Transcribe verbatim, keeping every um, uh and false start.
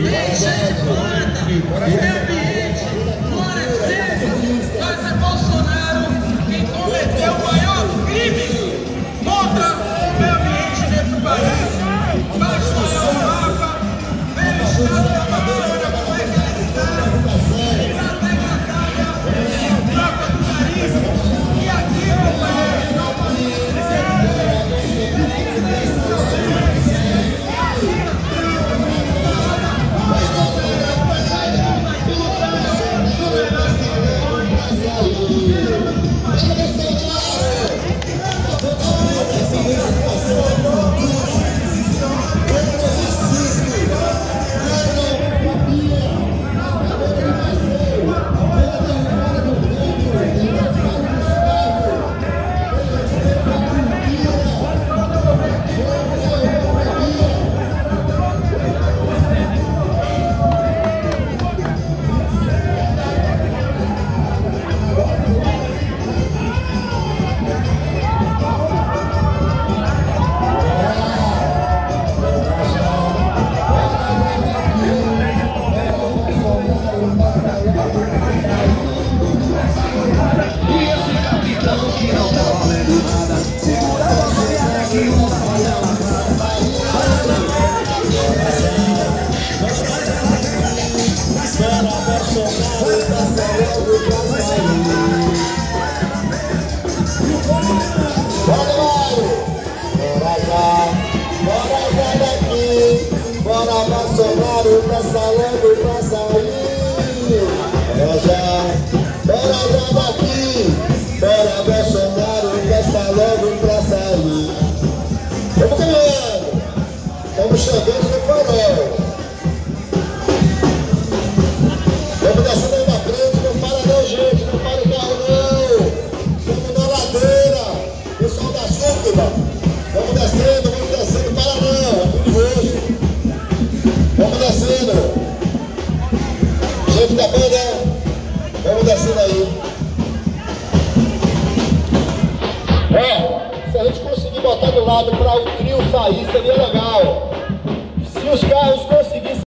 Tem gente planta, tem ambiente, florescendo. Mas é Bolsonaro quem cometeu o maior crime contra o meio ambiente nesse país. Basta olhar o mapa, ver o estado da Amazônia, como é que ele está, na degradária, em troca do garimpo. E aqui, meu país, não Bolsonaro tá salando pra sair. Bora já, bora já daqui. Bora Bolsonaro tá salando pra sair. Vamos caminhando, estamos chegando no farol. Vamos descendo aí na frente, não para não, gente, não para o carro não. Vamos na ladeira, pessoal da Súcuba. Vamos descendo, vamos descendo, para não, é perigoso. Vamos descendo. Gente da banda, vamos descendo aí. É, se a gente conseguir botar do lado para o trio sair, seria legal. Se os carros conseguissem